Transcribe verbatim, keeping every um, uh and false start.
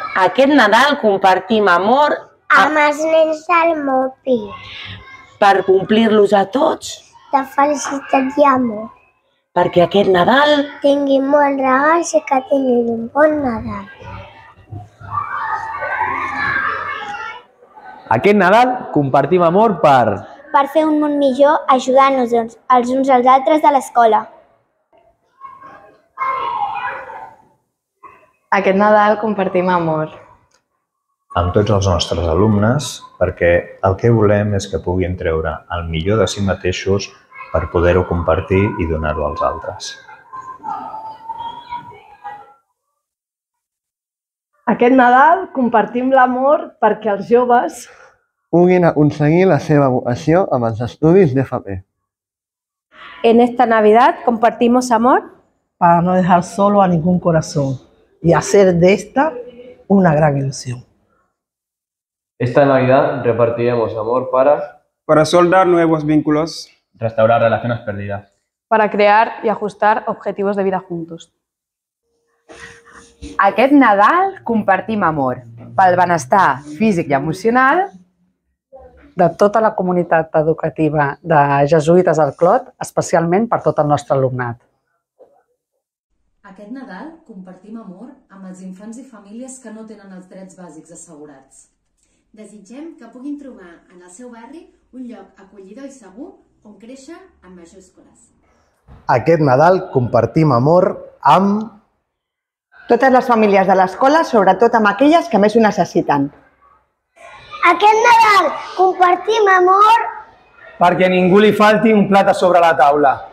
Aquest Nadal compartim amor amb els nens del Mopi. Per complir-los a tots. De felicitat i amor. Perquè aquest Nadal tinguin molts regals i que tinguin un bon Nadal. Aquest Nadal compartim amor per... Per fer un món millor ajudant-nos els uns als altres de l'escola. Aquest Nadal compartim amor amb tots els nostres alumnes, perquè el que volem és que puguin treure el millor de si mateixos per poder-ho compartir i donar-ho als altres. Aquest Nadal compartim l'amor perquè els joves puguin aconseguir la seva vocació amb els estudis de F P. En esta Navidad compartimos amor para no dejar solo a ningún corazón y hacer de esta una gran ilusión. Esta Navidad repartiremos amor para... Para soldar nuevos vínculos. Restaurar relaciones perdidas. Para crear y ajustar objetivos de vida juntos. Aquest Nadal compartim amor pel benestar físic i emocional de tota la comunitat educativa de Jesuïtes al Clot, especialment per tot el nostre alumnat. Aquest Nadal compartim amor amb els infants i famílies que no tenen els drets bàsics assegurats. Desitgem que puguin trobar en el seu barri un lloc acollidor i segur on créixer amb majúscules. Aquest Nadal compartim amor amb... totes les famílies de l'escola, sobretot amb aquelles que més ho necessiten. Aquest Nadal compartim amor perquè ningú li falti un plat a sobre la taula.